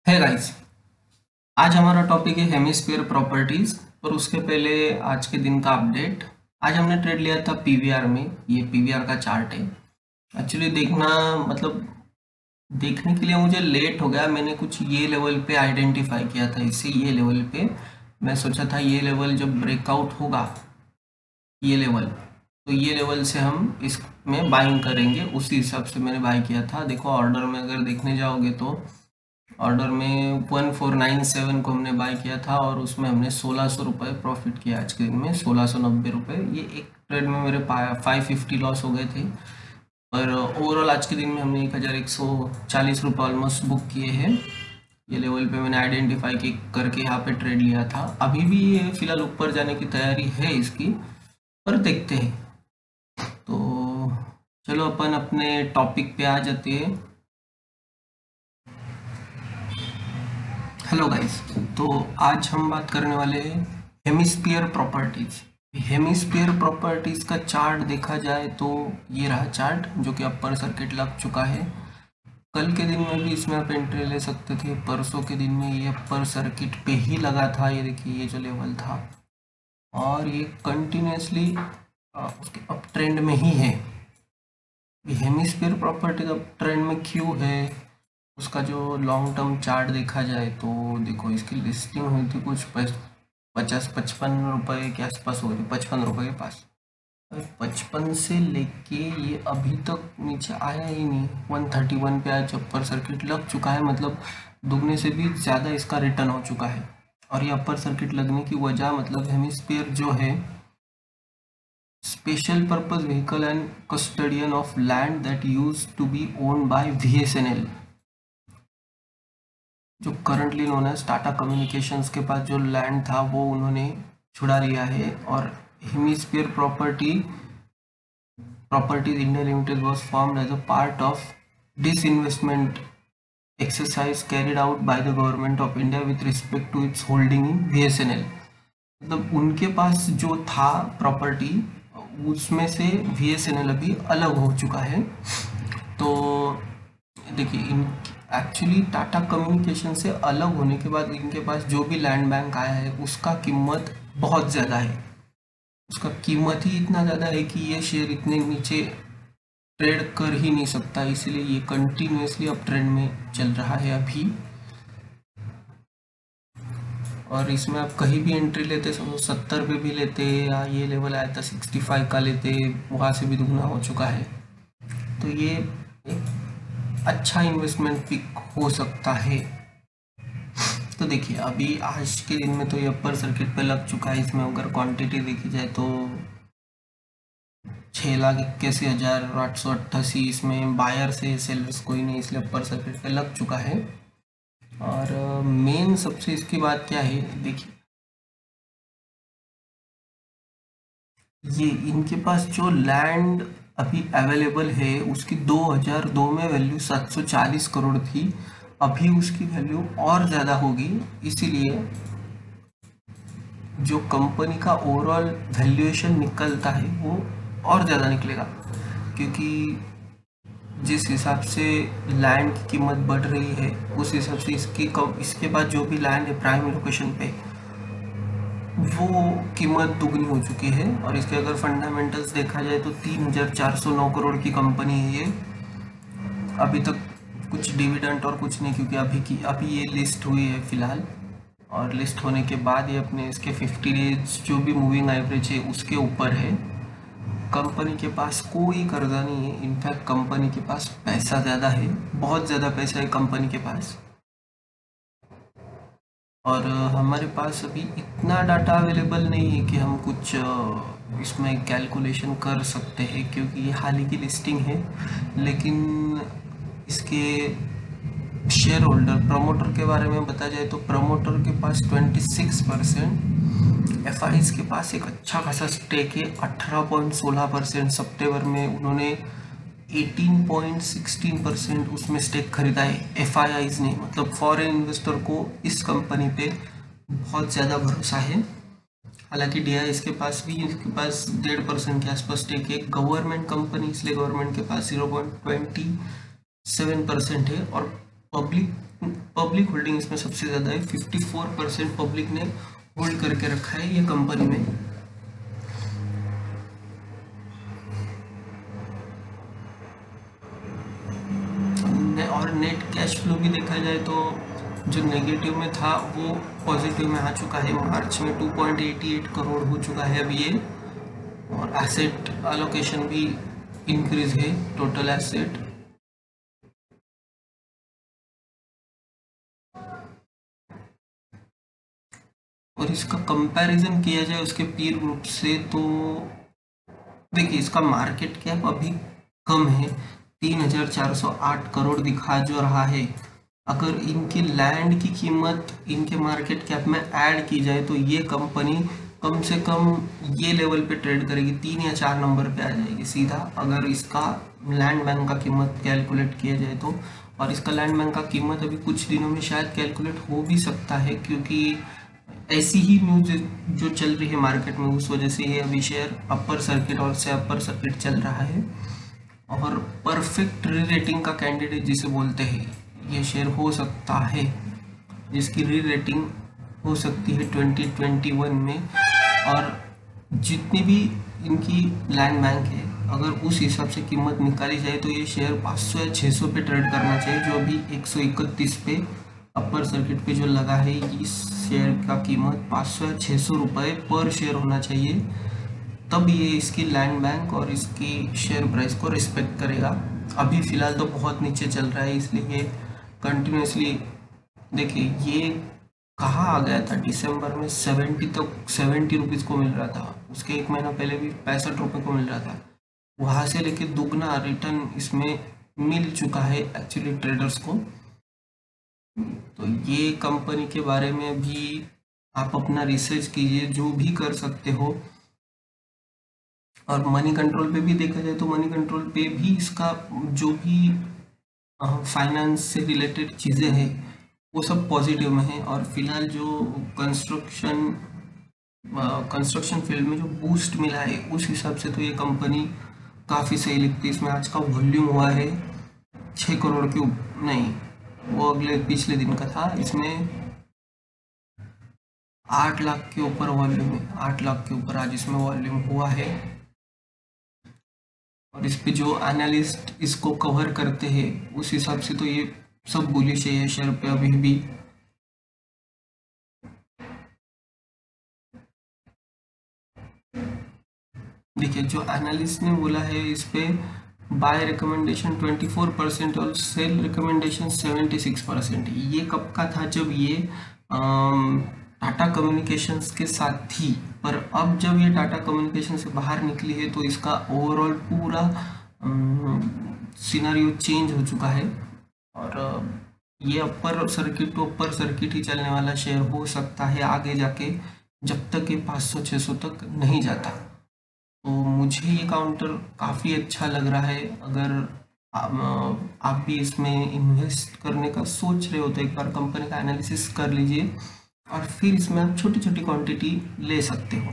है गाइस। आज हमारा टॉपिक है हेमिस्फीयर प्रॉपर्टीज। और उसके पहले आज के दिन का अपडेट। आज हमने ट्रेड लिया था पीवीआर में। ये पीवीआर का चार्ट है। एक्चुअली देखना मतलब देखने के लिए मुझे लेट हो गया। मैंने कुछ ये लेवल पे आइडेंटिफाई किया था, इससे ये लेवल पे मैं सोचा था ये लेवल जब ब्रेकआउट होगा, ये लेवल, तो ये लेवल से हम इसमें बाइंग करेंगे। उसी हिसाब से मैंने बाई किया था। देखो ऑर्डर में अगर देखने जाओगे तो ऑर्डर में 1497 को हमने बाय किया था और उसमें हमने 1600 रुपये प्रॉफिट किया। आज के दिन में 1690 रुपये। ये एक ट्रेड में मेरे 550 लॉस हो गए थे। पर ओवरऑल आज के दिन में हमने 1140 रुपये ऑलमोस्ट बुक किए हैं। ये लेवल पे मैंने आइडेंटिफाई करके यहाँ पे ट्रेड लिया था। अभी भी ये फिलहाल ऊपर जाने की तैयारी है इसकी, पर देखते हैं। तो चलो अपन अपने टॉपिक पे आ जाते हैं। Hello guys. तो आज हम बात करने वाले हैं हेमिस्फीयर प्रॉपर्टीज। हेमिस्फीयर प्रॉपर्टीज का चार्ट देखा जाए तो ये रहा चार्ट, जो कि अपर सर्किट लग चुका है। कल के दिन में भी इसमें आप एंट्री ले सकते थे। परसों के दिन में ये अपर सर्किट पे ही लगा था। ये देखिए ये जो लेवल था, और ये कंटिन्यूसली उसके अप ट्रेंड में ही है। हेमिस्फीयर प्रॉपर्टीज अप ट्रेंड में क्यों है, उसका जो लॉन्ग टर्म चार्ट देखा जाए तो देखो इसकी लिस्टिंग हुई थी कुछ 50-55 रुपये के आसपास हो गई थी, 55 रुपये के पास। 55 से लेके ये अभी तक नीचे आया ही नहीं। 131 पे आज अपर सर्किट लग चुका है, मतलब दुगने से भी ज़्यादा इसका रिटर्न हो चुका है। और ये अपर सर्किट लगने की वजह मतलब हेमिस्फीयर जो है special purpose vehicle and custodian of land that use to be owned by VSNL, जो currently known as Tata communications के पास जो लैंड था वो उन्होंने छुड़ा लिया है। और hemisphere properties India limited was formed as a part of disinvestment exercise carried out by the government of India with respect to its holding in VSNL। मतलब उनके पास जो था प्रॉपर्टी, उसमें से VSNL अभी अलग हो चुका है। तो देखिए इन एक्चुअली टाटा कम्युनिकेशन से अलग होने के बाद इनके पास जो भी लैंड बैंक आया है उसका कीमत बहुत ज़्यादा है। उसका कीमत ही इतना ज़्यादा है कि ये शेयर इतने नीचे ट्रेड कर ही नहीं सकता, इसलिए ये कंटिन्यूसली अप ट्रेंड में चल रहा है अभी। और इसमें आप कहीं भी एंट्री लेते, समझो 70 पे भी लेते या ये लेवल आया था 65 का लेते, वहाँ से भी दुगना हो चुका है। तो ये एक अच्छा इन्वेस्टमेंट पिक हो सकता है। तो देखिए अभी आज के दिन में तो ये अपर सर्किट पे लग चुका है। इसमें अगर क्वांटिटी देखी जाए तो 6,81,888, इसमें बायर से सेलर्स कोई नहीं, इसलिए अपर सर्किट पे लग चुका है। और मेन सबसे इसकी बात क्या है, देखिए ये इनके पास जो लैंड अभी अवेलेबल है उसकी 2002 में वैल्यू 740 करोड़ थी। अभी उसकी वैल्यू और ज़्यादा होगी, इसीलिए जो कंपनी का ओवरऑल वैल्यूएशन निकलता है वो और ज़्यादा निकलेगा, क्योंकि जिस हिसाब से लैंड की कीमत बढ़ रही है उस हिसाब से इसके बाद जो भी लैंड है प्राइम लोकेशन पे वो कीमत दुगनी हो चुकी है। और इसके अगर फंडामेंटल्स देखा जाए तो 3,409 करोड़ की कंपनी है ये। अभी तक कुछ डिविडेंड और कुछ नहीं, क्योंकि अभी ये लिस्ट हुई है फिलहाल। और लिस्ट होने के बाद ये अपने इसके 50 डेज जो भी मूविंग एवरेज है उसके ऊपर है। कंपनी के पास कोई कर्जा नहीं है, इनफैक्ट कंपनी के पास पैसा ज़्यादा है, बहुत ज़्यादा पैसा है कंपनी के पास। और हमारे पास अभी इतना डाटा अवेलेबल नहीं है कि हम कुछ इसमें कैलकुलेशन कर सकते हैं, क्योंकि ये हाल ही की लिस्टिंग है। लेकिन इसके शेयर होल्डर प्रमोटर के बारे में बता जाए तो प्रमोटर के पास 26%, एफआईज के पास एक अच्छा खासा स्टेक है 18.16%। सितंबर में उन्होंने 18.16% उसमें स्टेक खरीदा है एफआईआईज ने। मतलब फॉरेन इन्वेस्टर को इस कंपनी पे बहुत ज़्यादा भरोसा है। हालांकि डीआईएस के पास भी इसके पास 1.5% के आसपास स्टेक है। गवर्नमेंट कंपनी इसलिए गवर्नमेंट के पास 0.27% है। और पब्लिक पब्लिक होल्डिंग इसमें सबसे ज़्यादा है, 54% पब्लिक ने होल्ड करके रखा है ये कंपनी में। और नेट कैश फ्लो भी देखा जाए तो जो नेगेटिव में था वो पॉजिटिव में आ चुका है, मार्च में 2.88 करोड़ हो चुका है अब ये। और एसेट एलोकेशन भी इंक्रीज है, टोटल एसेट। और इसका कंपैरिजन किया जाए उसके पीर ग्रुप से तो देखिए इसका मार्केट कैप अभी कम है, 3,408 करोड़ दिखा जो रहा है। अगर इनकी लैंड की कीमत इनके मार्केट कैप में ऐड की जाए तो ये कंपनी कम से कम ये लेवल पे ट्रेड करेगी, 3 या 4 नंबर पे आ जाएगी सीधा, अगर इसका लैंड बैंक का कीमत कैलकुलेट किया जाए तो। और इसका लैंड बैंक का कीमत अभी कुछ दिनों में शायद कैलकुलेट हो भी सकता है, क्योंकि ऐसी ही न्यूज जो चल रही है मार्केट में, उस वजह से ये अभी शेयर अपर सर्किट और से अपर सर्किट चल रहा है। और परफेक्ट री रेटिंग का कैंडिडेट जिसे बोलते हैं ये शेयर हो सकता है, जिसकी री रेटिंग हो सकती है 2021 में। और जितनी भी इनकी लैंड बैंक है, अगर उस हिसाब से कीमत निकाली जाए तो ये शेयर 500 या 600 पे ट्रेड करना चाहिए, जो अभी 131 पे अपर सर्किट पे जो लगा है। इस शेयर का कीमत 500 या 600 रुपये पर शेयर होना चाहिए, तब ये इसकी लैंड बैंक और इसकी शेयर प्राइस को रिस्पेक्ट करेगा। अभी फ़िलहाल तो बहुत नीचे चल रहा है, इसलिए ये कंटिन्यूसली देखिए ये कहाँ आ गया था दिसंबर में 70 रुपीज़ को मिल रहा था, उसके एक महीना पहले भी 65 रुपये को मिल रहा था। वहाँ से लेके दुगना रिटर्न इसमें मिल चुका है एक्चुअली ट्रेडर्स को। तो ये कंपनी के बारे में भी आप अपना रिसर्च कीजिए, जो भी कर सकते हो। और मनी कंट्रोल पे भी देखा जाए तो मनी कंट्रोल पे भी इसका जो भी फाइनेंस से रिलेटेड चीज़ें हैं वो सब पॉजिटिव में है। और फिलहाल जो कंस्ट्रक्शन फील्ड में जो बूस्ट मिला है उस हिसाब से तो ये कंपनी काफ़ी सही लिखती है। इसमें आज का वॉल्यूम हुआ है 6 करोड़ के नहीं, वो अगले पिछले दिन का था। इसमें 8 लाख के ऊपर वॉल्यूम है, 8 लाख के ऊपर आज इसमें वॉल्यूम हुआ है। और इस पे जो एनालिस्ट इसको कवर करते हैं उस हिसाब से तो ये सब बुलिश है ये शेयर पे अभी भी। देखिए जो एनालिस्ट ने बोला है इस पे बाय रिकमेंडेशन 24% और सेल रिकमेंडेशन 76%। ये कब का था? जब ये टाटा कम्युनिकेशंस के साथ थी, पर अब जब ये टाटा कम्युनिकेशन से बाहर निकली है तो इसका ओवरऑल पूरा सिनारियो चेंज हो चुका है। और ये upper circuit to upper circuit ही चलने वाला शेयर हो सकता है आगे जाके, जब तक ये 500-600 तक नहीं जाता। तो मुझे ये काउंटर काफ़ी अच्छा लग रहा है। अगर आप भी इसमें इन्वेस्ट करने का सोच रहे हो तो एक बार कंपनी का एनालिसिस कर लीजिए और फिर इसमें आप छोटी छोटी क्वांटिटी ले सकते हो।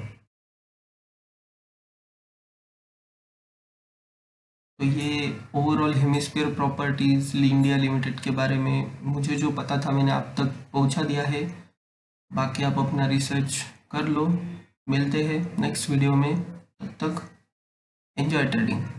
तो ये overall hemisphere properties India limited के बारे में मुझे जो पता था मैंने आप तक पहुंचा दिया है। बाकी आप अपना रिसर्च कर लो। मिलते हैं नेक्स्ट वीडियो में, तब तक एंजॉय ट्रेडिंग।